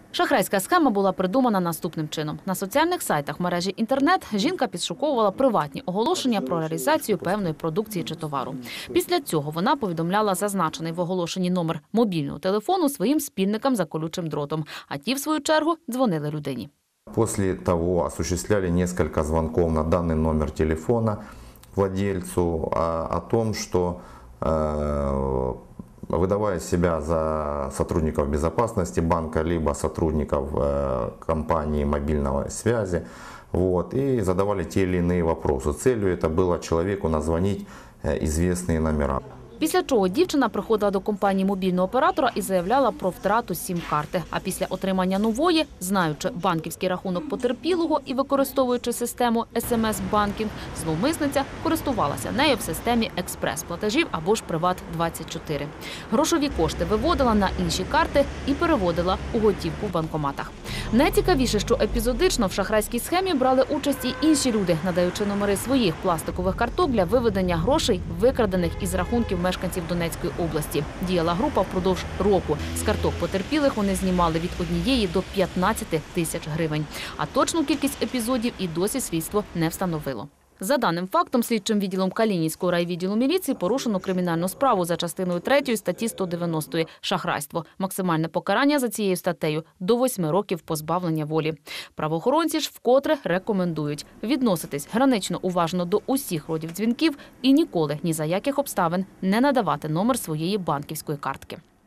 Шахрайська схема була придумана наступним чином. На соціальних сайтах мережі інтернет жінка підшуковувала приватні оголошення про реалізацію певної продукції чи товару. Після цього вона повідомляла зазначений в оголошенні номер мобільного телефону своїм спільникам за колючим дротом, а ті, в свою чергу, дзвонили людині. После того осуществляли несколько звонков на данный номер телефона владельцу о том, что выдавая себя за сотрудников безопасности банка, либо сотрудников компании мобильной связи, и задавали те или иные вопросы. Целью это было человеку назвонить известные номера. Після чого дівчина приходила до компанії мобільного оператора і заявляла про втрату сім-карти. А після отримання нової, знаючи банківський рахунок потерпілого і використовуючи систему SMS-банкінг, зловмисниця користувалася нею в системі експрес-платежів або ж «Приват-24». Грошові кошти виводила на інші карти і переводила у готівку в банкоматах. Найцікавіше, що епізодично в шахрайській схемі брали участь і інші люди, надаючи номери своїх пластикових карток для виведення грошей, викрадених із рахунків мешканців Донецької області. Діяла група впродовж року. З карток потерпілих вони знімали від 1 до 15 тисяч гривень. А точну кількість епізодів і досі слідство не встановило. За даним фактом, слідчим відділом Калинівського райвідділу міліції порушено кримінальну справу за частиною 3 статті 190 «Шахрайство». Максимальне покарання за цією статтею – до 8 років позбавлення волі. Правоохоронці ж вкотре рекомендують відноситись гранично уважно до усіх родів дзвінків і ніколи ні за яких обставин не надавати номер своєї банківської картки.